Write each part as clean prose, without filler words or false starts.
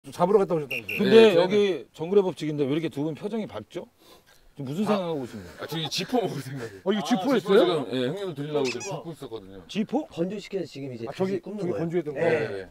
잡으러 갔다 오셨다면서요? 근데 여기 정글의 법칙인데 왜 이렇게 두 분 표정이 밝죠? 지금 무슨 생각하고 오신 거예요? 지금 지포 먹을 생각이에요. 이거 지포했어요? 지금 예, 형님도 드리려고 지금 잡고 있었거든요. 지포? 건조시켜서 지금 이제 저기 굽는 저기 거예요. 건조했던 거. 네.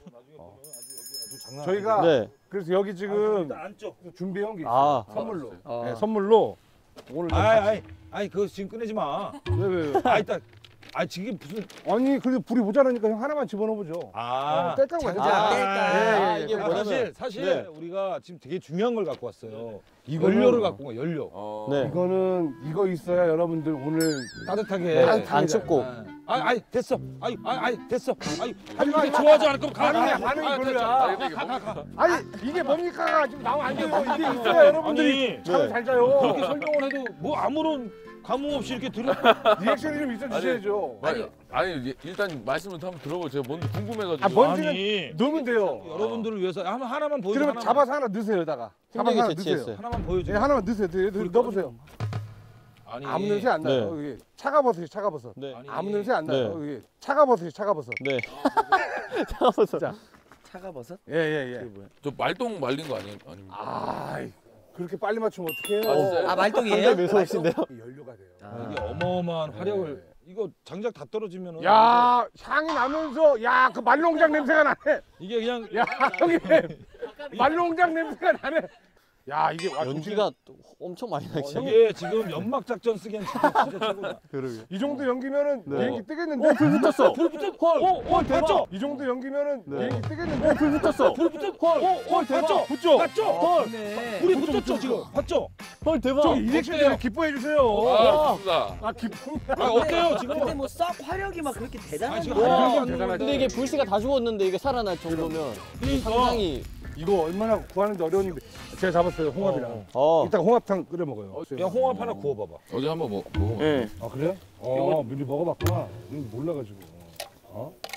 저희가 네. 그래서 여기 지금 안쪽. 준비한 게 있어요. 아. 선물로. 아. 네, 선물로 오늘 아이 그거 지금 꺼내지 마. 왜? 지금 무슨 아니 그래도 불이 모자라니까 형 하나만 집어넣어보죠. 뗄까고 장작. 아, 뗄까. 이게 뭐냐면 사실 네. 우리가 지금 되게 중요한 걸 갖고 왔어요. 이거는- 연료를 갖고 온 거야, 연료. 네. 이거는 이거 있어야 여러분들 오늘 따뜻하게. 네, 안 춥고. 됐어. 됐어. 하지 마, 이렇게 좋아하지 않을 거면 가. 반응이 별로야. 가. 아니 이게 뭡니까? 지금 나오면 안 돼요. 이게 있어야 여러분들이 아니, 잠을 잘 자요. 그렇게 설명을 해도 뭐 아무런 감흥 없이 이렇게 들을 리액션이 좀 있어 주셔야죠. 아니 일단 말씀을 한번 들어보고 제가 뭔지 궁금해가지고. 먼지는 아니. 넣으면 돼요. 여러분들을 위해서 하나만 보여줘. 그러면 잡아서 하나 넣으세요 여기다가. 잡아서 힘들게 하나 넣으세요. 채취했어요. 하나만 보여줘. 네, 하나만 넣으세요. 넣어보세요. 아니. 아무 냄새 안 나요. 여기 차가버섯이 차가버섯. 네. 아니. 아무 냄새 안 나요. 네. 여기 차가버섯이 차가버섯. 네. 잠깐만. 자. 차가버섯? 예. 저 말똥 말린 거 아닙니까? 아이 그렇게 빨리 맞추면 어떡해요? 아, 진짜요? 아 말똥이에요? 상당히 매서우신데요? 연료가 돼요. 이게 어마어마한 화력을 이거 장작 다 떨어지면은 야 향이 나면서 야 그 말농장 냄새가 나네. 이게 그냥 야 형님 말농장 냄새가 나네. 야 이게 와, 연기가 엄청 많이 나기 시작해. 이게 지금 연막 작전 쓰기엔 진짜 최고다. 그러게. 이 정도 연기면은 네. 비행기 뜨겠는데? 불 붙었어. 불 붙었. 봤죠? 이 정도 연기면은 네. 비행기 뜨겠는데? 불 붙었어. 불 붙었. 봤죠? 붙죠? 봤죠? 네. 불이 붙었죠 지금. 봤죠? 헐 대박. 저 이렉션 좀 기뻐해 주세요. 아 좋습니다. 아 기쁨. 어때요 지금? 근데 뭐 썩 화력이 막 그렇게 대단한 지금 거 한 와, 명도 안 대단하지. 나오는데. 근데 이게 불씨가 다 죽었는데 이게 살아날 정도면 상당히 이거 얼마나 구하는데 어려운데 제가 잡았어요 홍합이랑. 이따가 홍합탕 끓여 먹어요. 야 홍합 하나 구워봐봐. 어제 한번 먹어봤어요. 아 그래요? 미리 먹어봤구나. 이거 몰라가지고.